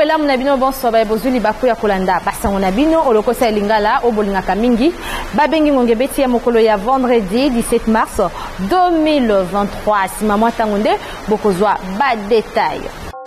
ela munabino bonso ba bozuli baku ya kolanda basango na bino olokosa lingala obolingaka mingi babengi ngonge beti ya mokolo ya vendredi 17 mars 2023 sima mwa tango nde bokozwa ba détail.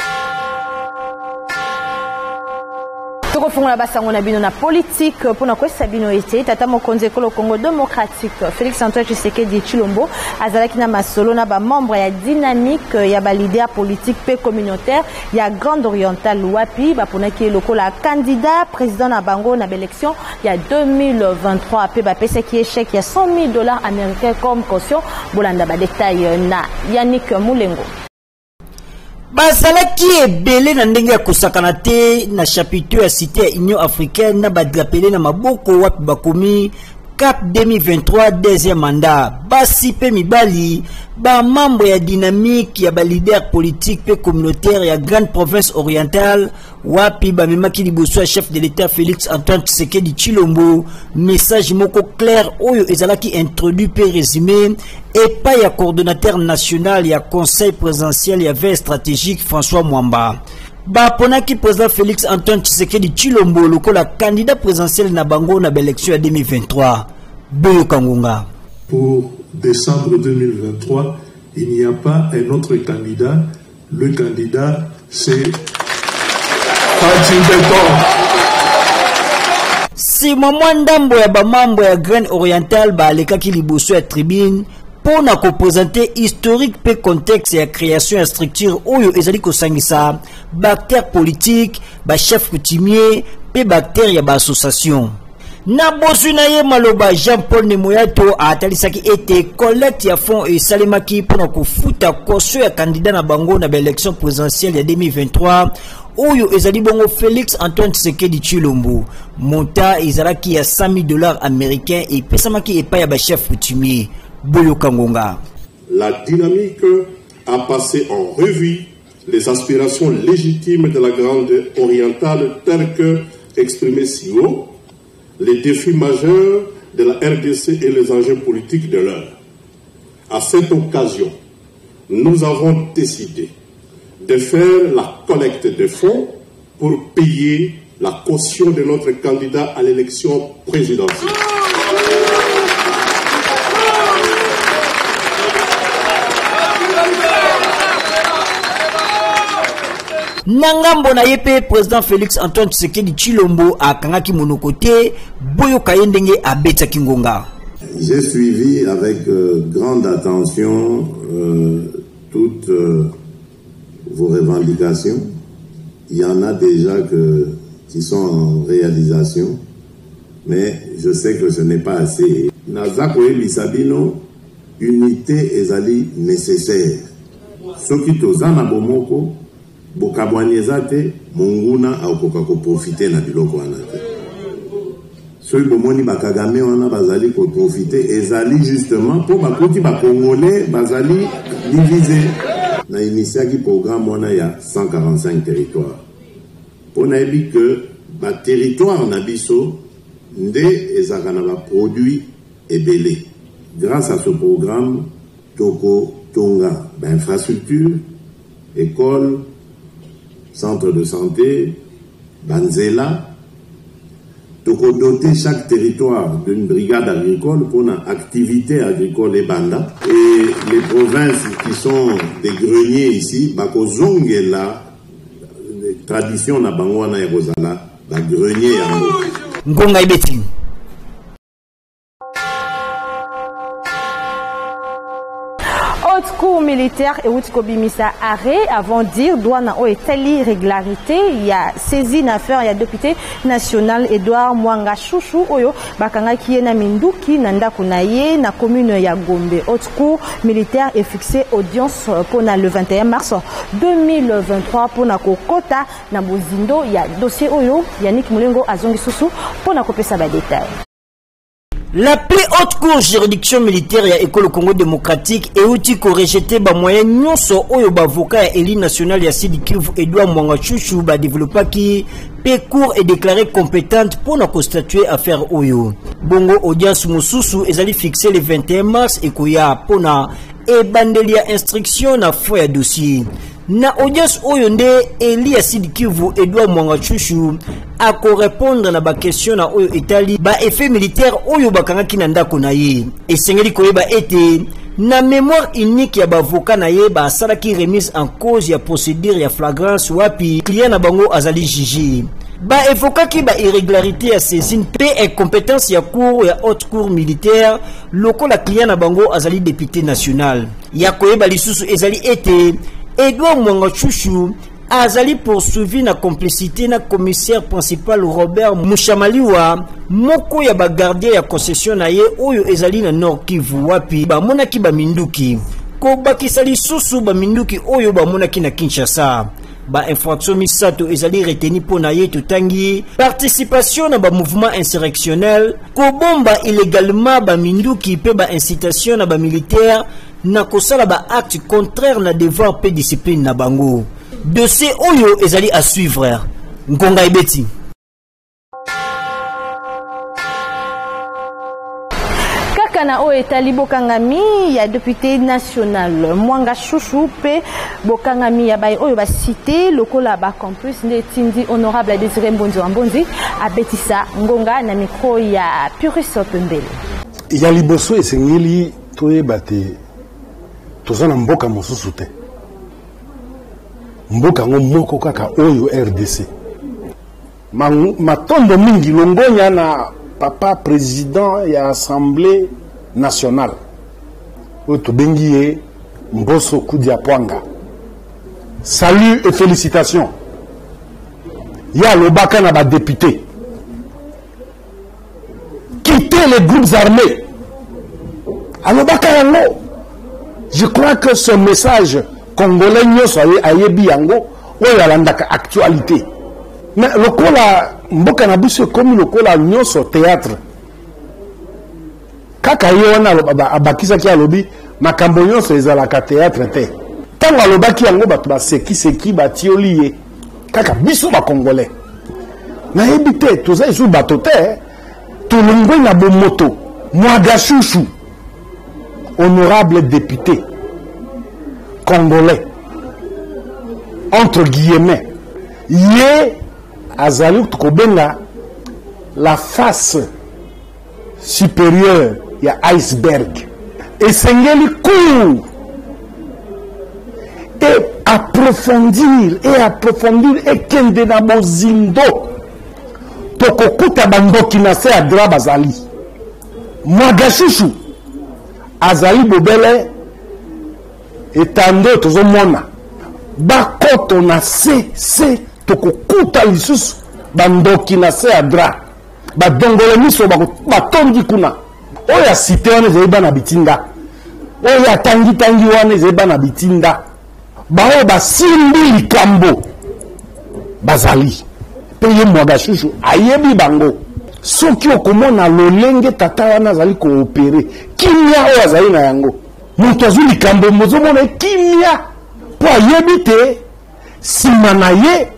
Tokofungola basango na bino na politique pona kwesa bino ete tata mokonzi kolo Congo démocratique Félix Antoine Tshisekedi Tshilombo azalaki na masolo na ba membre ya dynamique ya ba leader politique pe communautaire ya Grande Orientale wapi baponaki lokola candidat président na bango na élection ya 2023 pe ba pesa ki échec ya $100,000 américains comme caution bolanda ba détail na Yannick Moulengo. Bazalaki ebele na ndenge ya kosakana te na chapitre ya cité ya Union africaine na badrapele na maboko wapi bakomi CAP 2023 deuxième mandat basi pe mibali ba membre ya dynamique ya ba leader politique pe communautaire ya grande province orientale wapi ba memaki liboso ya chef de l'état Félix Antoine Tshisekedi Tshilombo message moko clair oyo ezalaki introduit pe résumé et pas ya coordonnateur national ya conseil présidentiel ya veille stratégique François Mwamba. Baponaki président Félix Antoine Tshisekedi Tshilombo lokola candidat présidentiel na bango na élection ya 2023. Boyo Kangunga. Pour décembre 2023, il n'y a pas un autre candidat. Le candidat, c'est Fatim Beton. Si maman ndambo ya ba mambo ya Grande Orientale ba alekaki liboso ya tribune pour na représenter historique pe contexte ya création ya structure oyo ezali kosangisa bactère politique ba chef coutumier pe bactère ya ba association na bosuna ye maloba Jean-Paul Nemoyato atalisaki ete collecte ya fonds et salemaki pour na kofuta caution ya candidat na bango na élection présidentielle ya 2023 oyo ezali bongo Félix Antoine Tshisekedi Tshilombo monta ezalaki ya $100,000 américains et pesamaki epa ya ba chef coutumier. La dynamique a passé en revue les aspirations légitimes de la Grande Orientale telles que exprimées si haut, les défis majeurs de la RDC et les enjeux politiques de l'heure. À cette occasion, nous avons décidé de faire la collecte de fonds pour payer la caution de notre candidat à l'élection présidentielle. Nangambo na yepe président Félix Antoine Tshisekedi Tshilombo akangaki monokote boyo kayendenge abeta kingonga. J'ai suivi avec grande attention toutes vos revendications. Il y en a déjà qui sont en réalisation, mais je sais que ce n'est pas assez. Nazako et Lisabino, unité ezali nécessaire. Soki tozana bomoko bokabwanyezate monguna akoka ko profiter na biloko wana te. Ceux bomoni bakagame wana bazali ko profiter ezali justement pour bakoti ba congolais bazali diviser na initiaki programme wana ya 145 territoires. On a dit que ba territoire na biso nde ezaka na ba produits ebele. Grâce à ce programme toko tonga ba infrastructure, école, centre de santé, Banzela, toko doter chaque territoire d'une brigade agricole pour une activité agricole et banda. Et les provinces qui sont des greniers ici, bako zonge la tradition na bangwana ya bozala, ba grenier ya Ngonga ibeti. Haute cour militaire et Outiko Bimisa arrêt avant dire douane o etali régularité il y a saisi une affaire il y a député national Edouard Mwanga Chouchou oyo bakanga ki na minduki na ndako na ye na commune ya Gombe. Haute cour militaire est fixé audience pour le 21 mars 2023 pour na kokota na bozindo ya dossier oyo Yannick Moulengo azongi susu pour na kopesa ba détail. La plus haute cour juridiction militaire ya école Congo démocratique et outil ko rejeté ba moyen nyonso oyo ba avocat ya élit national ya Sud Kivu Edouard Mwanga Chouchou ba développer qui pe cour est déclarée compétente pour na constituer affaire oyo. Bongo audience mususu ezali fixé le 21 mars et koya pona e bandelia instruction na fo ya dossier. Na audience oyo nde Eli Sud Kivu Edouard Mwanga Chushu ako répondre na ba question na oyo etali ba effet militaire oyo bakangaki na ndako na ye. Esengeli koyeba ete na mémoire unique ya bavoka na ye ba salaki remise en cause ya procédure ya flagrance wapi client na bango azali jugé. Ba evokaki ba irrégularité ya saisine pe incompétence ya cour ya haute cour militaire loko la client na bango azali député national. Ya koyeba lisusu ezali ete Edouard Mwanga Chushu azali poursuivi na complicité na commissaire principal Robert Mushamaliwa moko ya ba gardien ya concession na ye oyo ezali na Nord Kivu wapi ba monaki ba minduki ko bakisa lisusu ba minduki oyo ba monaki na Kinshasa. Ba infraction misato ezali reteni pona ye tutangi participation na ba mouvement insurrectionnel ko bomba illégalement ba minduki pe ba incitation na ba militaire na kosala ba acte contraire na devoir pe discipline na bango. Dossier oyo ezali à suivre. Nkonga Ibeti. Kana o etali bokangami ya député national Mwanga Chushu pe bokangami ya bay oyo ba cité lokola ba campus ne tindi honorable Désiré Mbonzi abetisa ngonga na micro ya Purus Pembele. Ya liboso esengeli toyeba te tozana mboka mosusu te. Mboka ngo moko kaka oyo RDC. Matondo mingi longonya na papa président ya assemblée nationale oto bengiye Mbosso Kudia Pwanga. Salut et félicitations. Ya lobaka na ba député. Quittez les groupes armés. Alobaka yango. Je crois que ce message congolais nyoso ayebi yango oyo alandaka actualité. Mais lokola mboka na biso comme lokola nyoso théâtre. Kaka yona abakisa ki alobi makambo nyonso ezalaka théâtre te. Tango alobaki yango bato ba seki batioli kaka biso ba congolais. Na yebite toza isu bato te tulungwe na bomoto Mwanga Chushu honorable député congolais entre guillemets yé azali tukobenga la face supérieure ya iceberg esengeli court et approfondir et kende na bozindo tokokuta bandoki na se adra bazali Mwanga Chushu azali bobele etando tozomona bakoto na se tokokuta lisusu bandoki na se adra badongole miso batondi kuna oya cité wana ezali bana bitinda oya tangi wana ezali bana bitinda bao basimbi likambo bazali pe ye Mwanga Chushu ayebi bango soki okomona lolenge tata wana azali koopere kimia oyo azali na yango moto azwi likambo mozomona kimia po ayebi te nsima na ye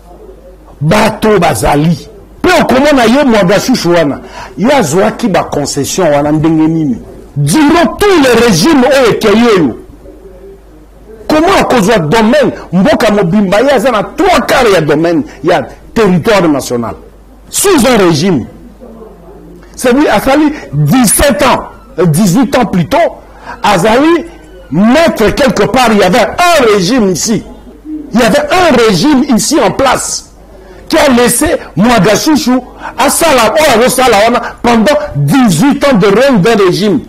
bato bazali pe okomona ye Mwanga Chushu wana ye azwaki baconcession wana ndenge nini durant tous les régimes oyo ekei oyo comment akozwa domaine mboka mobimba ye aza na 3/4 ya domaine ya territoire national sous un régime. C'est-à-dire, Azali, 17 ans, 18 ans plus tôt, Azali, mettre quelque part, il y avait un régime ici. Il y avait un régime ici en place qui a laissé Mwanga Chushu à Salawana pendant 18 ans de règne d'un régime.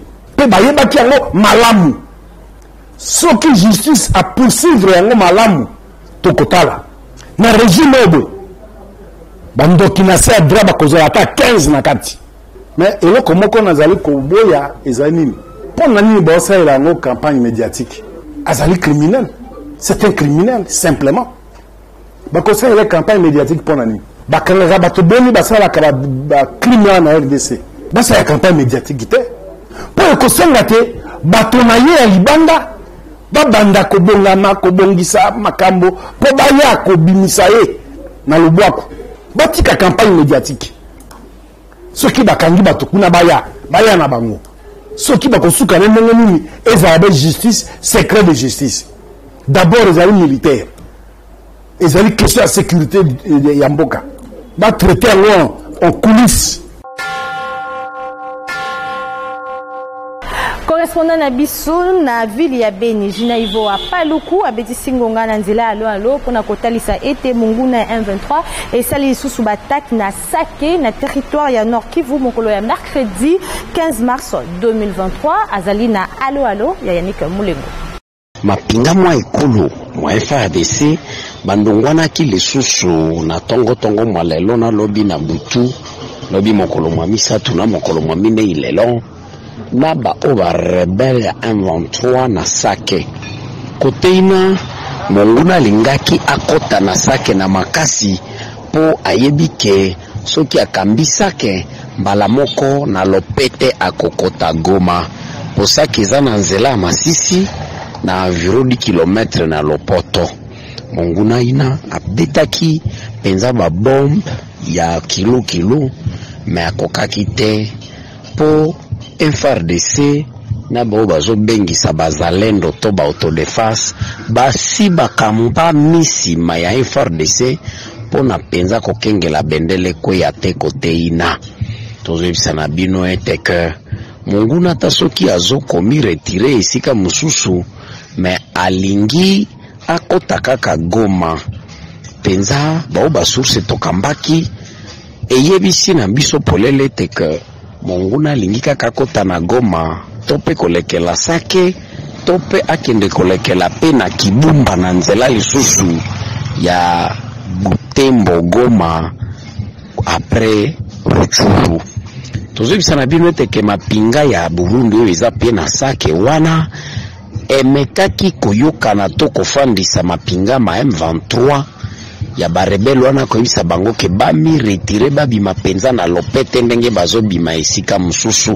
Malamu. Ce qui justice a poursuivre Malamu, Tokotala. Na régime obo. Bandoki na se adra kozala ata 15 na kati. Mais eloko moko nazali koboya ezali nini? Pona nini bosa ela no campagne médiatique. Azali criminel. C'est un criminel simplement. Bakosa ela campagne médiatique pona nini? Bakanga bato boni basala ka ba criminel na RDC. Basa ya campagne médiatique te. Po ko senga te bato na ye ya libanda babanda kobongama kobongisa makambo po baya ko bimisa ye na lobwako. Batika campagne médiatique. Ce qui bakangi bato kuna baya na bango. Ce qui bakosuka ndenge nini ezala justice, secret de justice. d'abord ezali militaire, ezali question de sécurité ya mboka, ba traiter en coulisses. Correspondant na biso na ville ya Beni, Jina Ivo a Paluku abeti singonga na nzela alo pona kotalisa ete Monguna M23 et sali susu batak na Sake na territoire ya Nord Kivu mokolo ya mercredi 15 mars 2023 azali na alo ya Yannick Mulengo. Mapinga mwa ekolo mwa FARDC bandongwana ki lisusu na tongo mwa lelo na lobi na butu lobi mokolo mwa misatu na mokolo mwa mine ilelo na ba oba rebelle ya M23 na Sake koteina Monguna lingaki akota na Sake na makasi po ayebike soki akambi Sake mbala moko na lopete akokota Goma po Sake za na nzela Masisi na environ 10 km na lopoto. Monguna ina abetaki penza ba bombe ya kilo me akokaki te po FARDC na bao bazo bengisa bazalendo to ba autodefense basi bakampa misima ya FARDC pona penza kokengela bendele ko ya te kote ina tozebisa na bino ete ke Monguna tasoki azo komi retire esika mususu me alingi akota kaka Goma penza bao basource tokambaki eyebisi na biso polele ete ke Monguna lingika kakota na Goma tope kolekela Sake tope akende kolekela pe na Kibumba na nzela lisusu ya Butembo Goma après Rutshuru. Tozebisa na bino ete ke mapinga ya Burundi oyo eza pe na Sake wana emekaki koyokana to kofandisa mapinga ma M23 ya barebelo wana koyisa bango ke bami retire babima penza na lopete ndenge bazobima esika mususu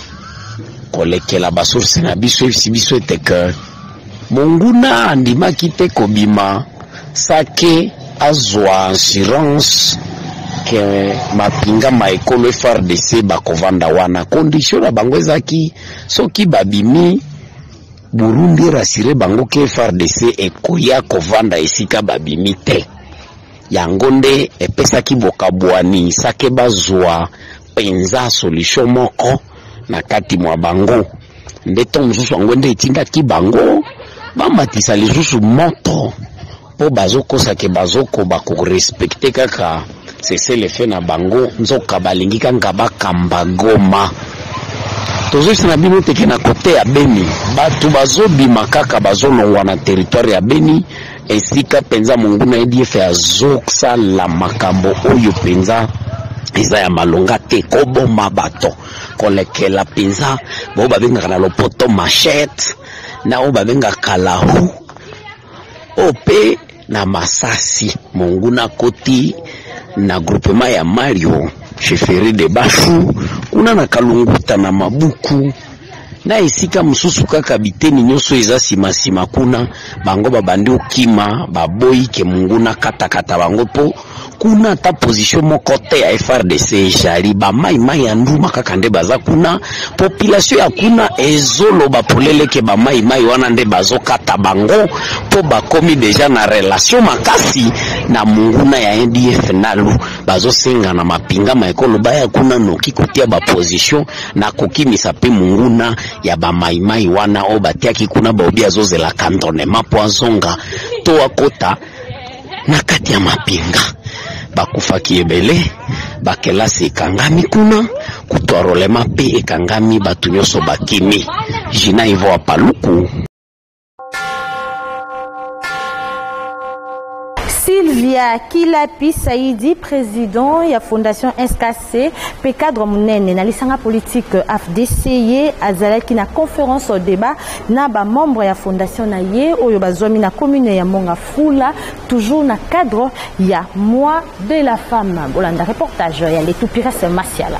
kolekela basource na biso ete ke Monguna andimaki te kobima Sake azwa assurance ke mapinga maekolo FARDC bakovanda wana condition na bango ezaki soki babimi Burundi rasire bango ke FARDC ekoya kovanda esika babimi te yango nde epesaki bokabwani Sake bazwa penza solution moko na kati mwa bango nde to mususu yango nde etindaki bango bamatisa lisusu moto po bazokosa ke bazoko bakorespecte kaka cessez-le-feu na bango nzoka balingi kanga bakamba Goma. Tozosina na bino teke na kote ya Beni batu bazobima kaka bazolongwa na territoire ya Beni esika penza Monguna EDF azosala makambo oyo penza eza ya malonga te koboma bato kolekela penza bo babengaka na lopoto machette na o babengaka kalahu ope na masasi. Monguna koti na groupement ya Mario chefferie de Bashu kuna na Kalunguta na Mabuku na esika mususu kaka biteni nyoso eza sima kuna bango babandi okima baboyi ke Monguna kata bango po kuna ta position moko te ya FARDC jali ba mai ya nduma kaka nde baza kuna population ya kuna ezoloba polele ke ba mai wana nde bazokata bango po bakomi deja na relation makasi na Monguna ya NDF nalu bazosenga na mapinga maekolo baya kuna noki kotia ba position na kokimisa pe Monguna ya ba mai wana o batiaki kuna baobi azozela cantonnement po azonga to akota na kati ya mapinga bakufaki ebele bakelasi ekangami kuna kutwarolema pe ekangami batu nyonso bakimi. Jina Ivo a Paluku. Sylvia Kilapi Saidi, président ya Fondation SKC, pe cadre munene na lisanga politique AFDC azalaki na conférence au débat na ba membre ya fondation na ye oyo bazwami na commune ya Mongafula toujours na cadre ya mois de la femme. Bolanda reportage ya Letupires Masiala.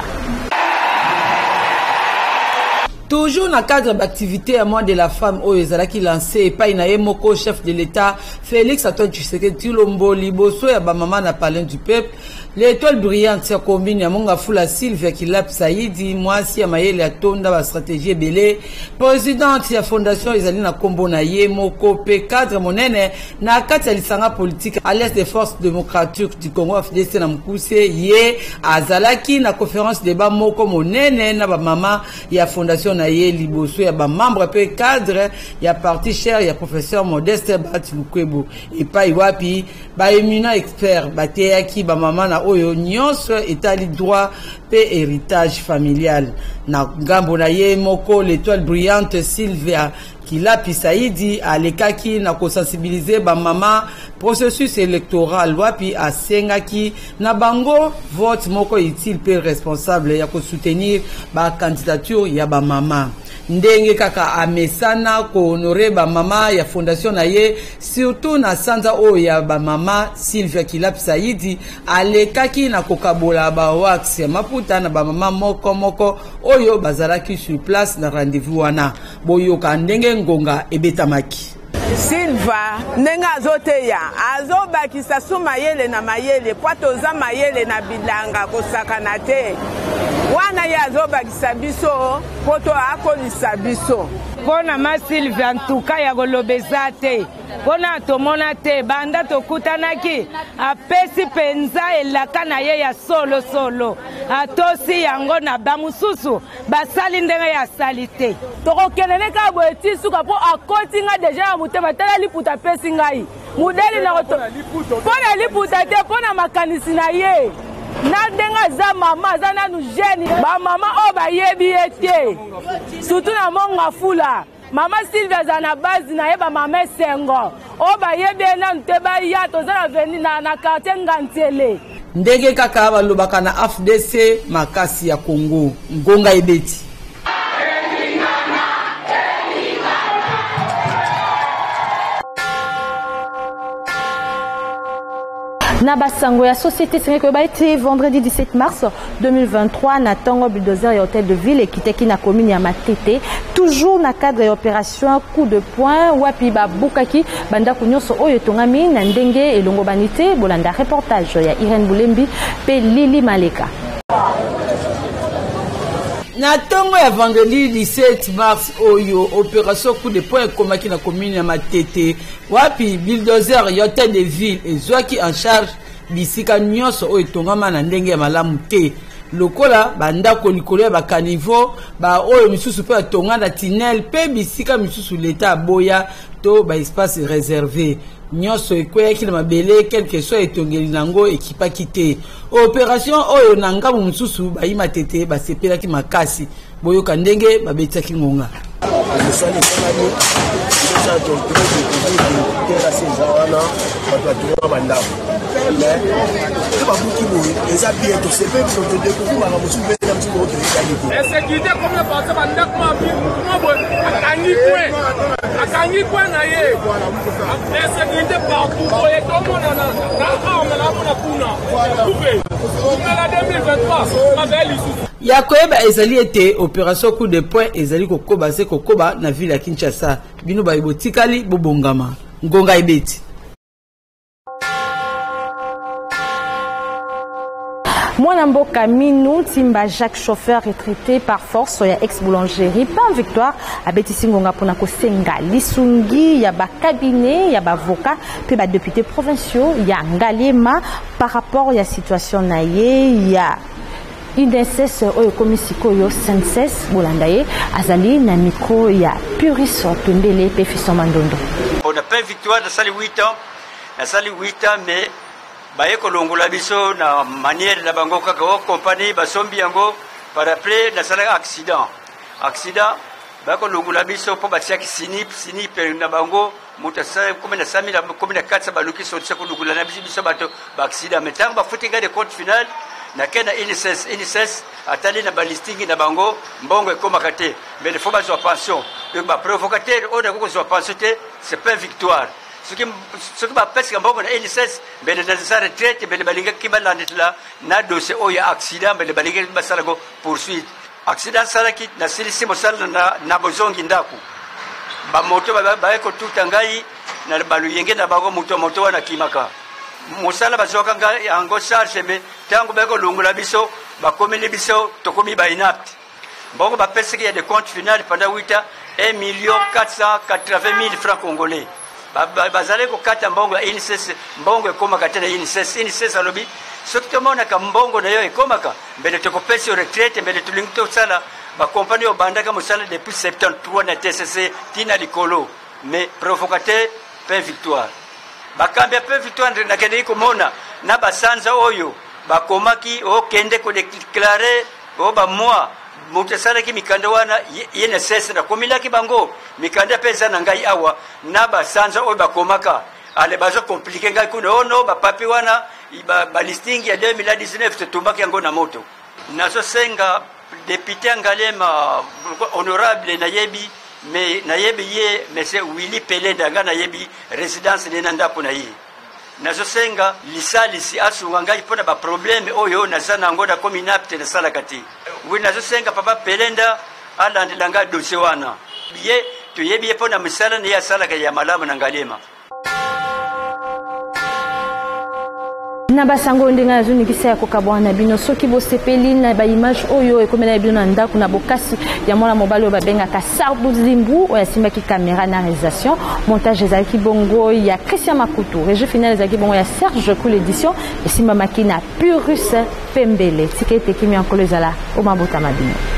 Toujours dans le cadre d'activité à moi de la femme, qui lancé et pas moko chef de l'État, Félix Antoine Tshisekedi Tshilombo, Liboso et Bamama na parlé du peuple, L'étoile brillante ya combine ya monga fula Sylvia Kilap Saidi mwasi ya mayele ya tonda ba stratégie belé présidente ya fondation ezali na kombo na ye moko pe cadre monene na kati ya lisanga politique Alliance des forces démocratiques du Congo FDC na mukuse ye azalaki na conférence débat moko monene na ba mama ya fondation na ye liboso ya ba membre pe cadre ya parti cher ya professeur Modeste Batilukwebo et pa iwapi ba éminent expert bateyaki ba mama na oyo nyonso etali droit pe héritage familial na ngambo na ye moko l'étoile brillante Sylvia Kilap Saidi alekaki na ko sensibiliser ba mama processus électoral wapi asengaki na bango vote moko utile pe responsable ya ko soutenir ba candidature ya ba mama ndenge kaka amesana ko honorer ba mama ya fondation na ye surtout na sanza o ya ba mama Sylvia Kilap Saidi alekaki na kokabola ba wax ya maputa na ba mama moko oyo bazalaki sur place na rendez-vous wana boyoka ndenge ngonga ebetamaki Silva nenga azoteya azobakisa su mayele na mayele poatoza mayele na bilanga kosakana te wana ye azobakisa biso poto akolisa biso pona ma Silvia ntuka ya kolobeza te pona tomona te banda tokutanaki apesi penza elaka na ye ya solo atosi yango na bamususu basali ndenge ya sali te tokokende ka boeti suka po akoti nga deja ya mutema tala liputa pesi ngai mudeli na koto pona liputa te pona makanisi na ye na denga za mama za nanu jeune ba mama o ba yebi ete surtout na monga fula mama Sylvia za na base na yeba mama Sengo o ba yebi na nteba ya to za veni na quartier Ngantele ndenge kaka balobaka na AFDC makasi ya Congo ngonga ebeti na basango ya société Sénégal ba été vendredi 17 mars 2023 na tango bulldozer ya hôtel de ville ekiteki na commune ya Matete toujours na cadre ya opération coup de poing wapi ba bukaki banda kunyoso oyo tongami na ndenge elongo banité bolanda reportage ya Irene Boulembi pe Lili Maleka. Na tongo ya vendredi 17 mars oyo opération coup de poing komaki na commune ya Matete wapi bulldozer yote de ville ezwaki en charge bisika nyonso oyo tongama na ndenge ya malamu te lokola bandako likolo ya bakanivo ba oyo misusu pe tonga na tunnel pe bisika misusu leta boya to ba espace réservé nyonso ekweyaki na mabele quelque soit etongeli nango ekipaki te opération oyo na ngambo mosusu bayima tete basepelaki makasi boyoka ndenge babetiaki ngonga ya koyeba ezali ete opération coup de poing ezali kokoba se kokoba na ville ya Kinshasa bino bayibotikali bobongama ngonga ebeti. Mwanamboka Minou Timba Jacques chauffeur retraité par force ya ex-boulangerie pas victoire à Betisingonga pona kosenga lisungi ya ba cabinet ya ba avocat pe ba député provinciaux ya Ngaliema par rapport ya situation na ye ya INSS oyo komisiko yo senses bolandaye azali na micro ya Puris Tondele pe Fisson Mandondo. On a pas victoire de sali 8 ans mais baye kolongola biso na manière na bango kaka o compagnie basombi yango par après na sala accident ba kolongola biso po batiaki sinip na bango mutasa comme na 5000 comme na 400 baluki sorti ko lugula na biso bato ba accident mais tant ba futinga de compte final na kena INSS atali na balisting na bango mbongo ekoma kate mais il faut ba so pension donc ba provocateur on a ko so pension c'est pas victoire ce qui va passer quand on a INSS mais dans sa retraite mais les balinga qui va là na dossier o ya accident mais les balinga basala go poursuite accident sala ki na silisi mosala na bozongi ndaku ba moto ba ko tutangai na balu yenge na bango moto wana kimaka mosala bazoka yango charge me tango beko lungula biso bakomeli biso tokomi ba inapte mbongo bapesaki ya de compte final pendant 8 ans 1 480 000 francs congolais bazali kokata mbongo ya INSS mbongo ekomaka tena INSS alobi soki tomonaka mbongo na yo ekomaka mbele tokopesi retraite mbele tulingi tosala bakompani oyo bandaka mosala depuis 73 na TCC tina likolo mais provocateur pain victoire bakambi ya pain victoire nakendeki komona na basanza oyo bakomaki okende kodeklare o bamoi moto asalaki mikanda wana yene sese nakomilaki bango mikanda mpe eza na ngai awa na basanza oyo bakomaka ale bazo komplike ngai kuna ono bapapi wana balistingi ya 2019 totumbaki yango na moto nazosenga député Ngalema honorable nayebi mais nayebi ye monsieur Willy Pelenda nga nayebi résidence nena ndako na ye nazosenga lisalisi asunga ngai mpona baproblème oyo naza nango nakomi inapte nasalaka te wi nazosenga papa Pelenda alandela ngai dossier wana ye toyebi ye mpona misala ne ye asalaka ya malamu na Ngalema na basango ndenge nazonikisa ya kokabwana bino soki bosepeli na baimage oyo ekomela na bino na ndako na bokasi ya mwana mobali oyo babengaka Sardou Zimbu oyo asimbaki caméra na réalisation montage ezalaki bongo ya Christian Makutu régie finale ezalaki bongo ya Serge Cool édition esimbamaki na Purus Pembele tika etekimi yankolo ezala omabotama bino